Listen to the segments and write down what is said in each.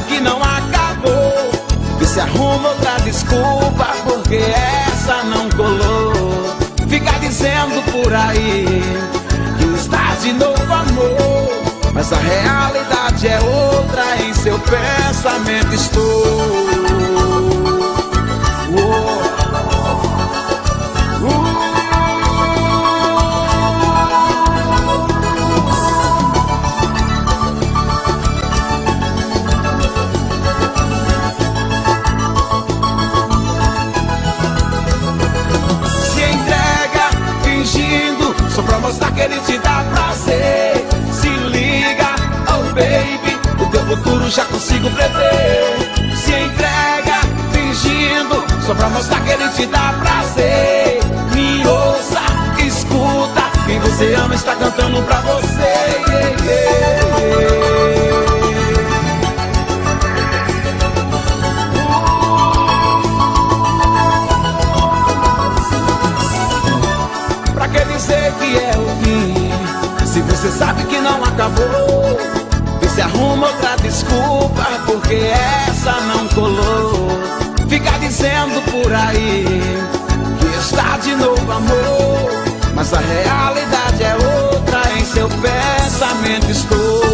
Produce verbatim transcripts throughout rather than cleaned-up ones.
que não acabou, e se arruma outra desculpa, porque essa não colou. Fica dizendo por aí que está de novo amor, mas a realidade é outra, em seu pensamento estou. Oh. Só pra mostrar que ele te dá prazer. Se liga, oh baby, o teu futuro já consigo prever. Se entrega, fingindo, só pra mostrar que ele te dá prazer. Me ouça, escuta, quem você ama está cantando pra você. Yeah, yeah, yeah. Pra que dizer que é o fim, se você sabe que não acabou? E se arruma outra desculpa, porque essa não colou. Fica dizendo por aí que está de novo amor, mas a realidade é outra, em seu pensamento estou.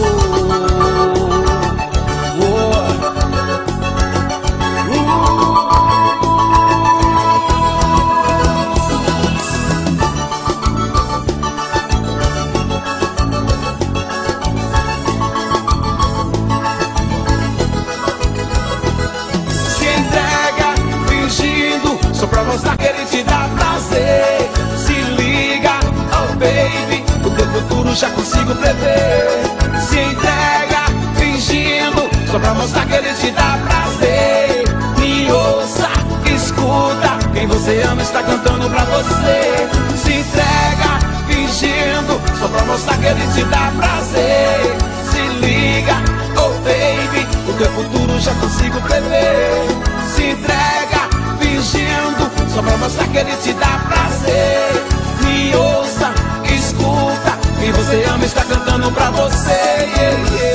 Só pra mostrar que ele te dá prazer. Se liga, oh baby, o teu futuro já consigo prever. Se entrega, fingindo, só pra mostrar que ele te dá prazer. Me ouça, escuta, quem você ama está cantando pra você. Se entrega, fingindo, só pra mostrar que ele te dá prazer. Se liga, oh baby, o teu futuro já consigo prever. Se entrega, fingindo, só pra mostrar que ele te dá prazer. Me ouça, escuta, quem você ama está cantando pra você. Yeah, yeah.